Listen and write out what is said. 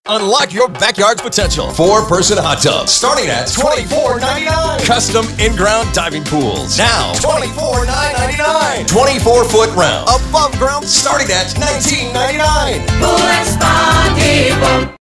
Unlock your backyard's potential. 4-person hot tubs starting at $24.99. Custom in-ground diving pools now $24.99. 24-foot round above ground starting at $19.99. Pool and Spa Depot.